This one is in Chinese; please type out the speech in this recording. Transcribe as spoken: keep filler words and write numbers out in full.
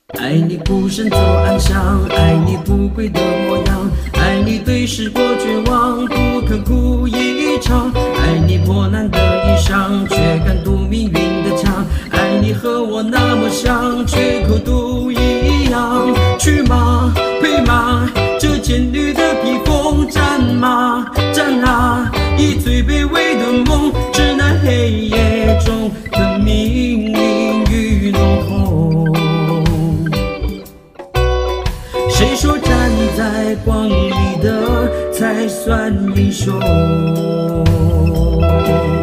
爱你孤身走暗巷，爱你不跪的模样，爱你对时过绝望，不肯哭一场。爱你破烂的衣裳，却敢堵命运的枪。爱你和我那么像，却口都一样。去马配马，这艰旅的披风，战马战啊，以最卑微的梦，致那黑夜中的命运与怒吼。谁说站在光里的才算英雄？